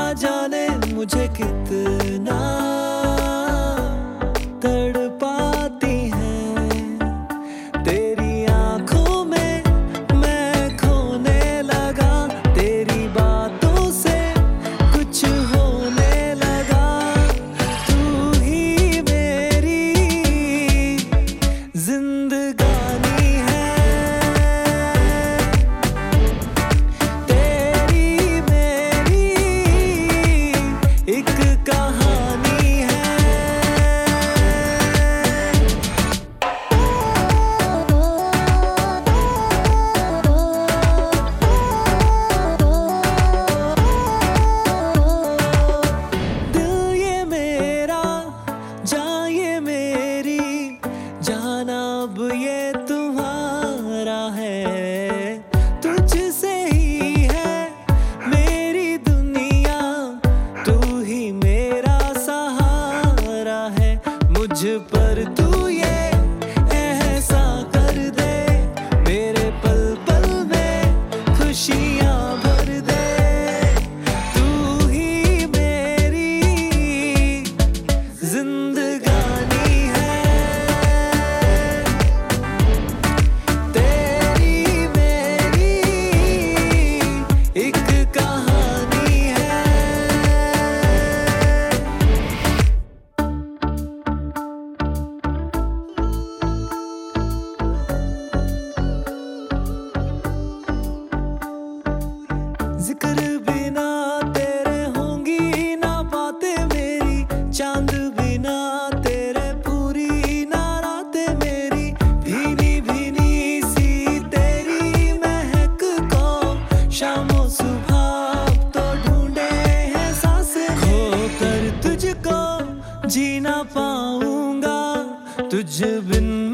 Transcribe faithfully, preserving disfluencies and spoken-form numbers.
जाने मुझे कितना तड़पाती है तेरी आंखों में मैं खोने लगा, तेरी बातों से कुछ होने लगा। तू ही मेरी जिंदगानी है, तेरी मेरी एक कहानी है। दिल ये मेरा, जान ये मेरी, जाना अब ये तुम्हारा है। तुझसे ही है मेरी दुनिया, तू ही मेरा सहारा है। मुझ पर तू ये ऐसा कर दे, मेरे पल पल में खुशियाँ भर दे। तू ही मेरी जिंदगानी है, तेरी मेरी एक कहानी है। जिक्र बिना तेरे होंगी ना बातें मेरी, चांद बिना तेरे पूरी ना रातें मेरी। भीनी भीनी सी तेरी महक को शामों सुबह तो ढूंढे हैं सांसें, खोकर तुझको जी ना पाऊंगा। तुझ बिन